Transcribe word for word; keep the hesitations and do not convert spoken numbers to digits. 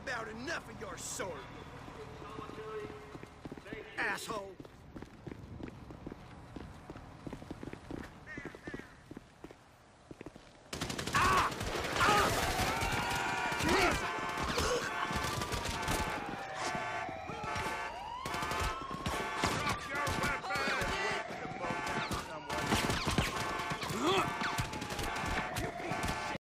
about enough of your sort. Asshole. Ah! Ah! Jesus!